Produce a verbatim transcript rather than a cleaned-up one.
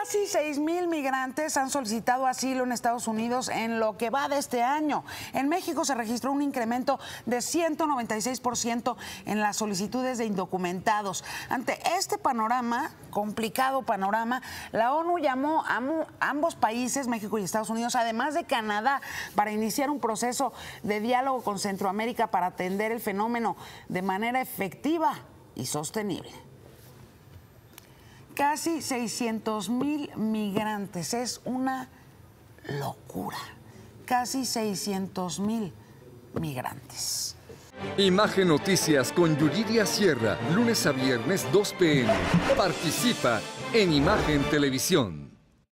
Casi seis mil migrantes han solicitado asilo en Estados Unidos en lo que va de este año. En México se registró un incremento de ciento noventa y seis por ciento en las solicitudes de indocumentados. Ante este panorama, complicado panorama, la ONU llamó a ambos países, México y Estados Unidos, además de Canadá, para iniciar un proceso de diálogo con Centroamérica para atender el fenómeno de manera efectiva y sostenible. Casi seiscientos mil migrantes, es una locura. Casi seiscientos mil migrantes. Imagen Noticias con Yuridia Sierra, lunes a viernes dos p m Participa en Imagen Televisión.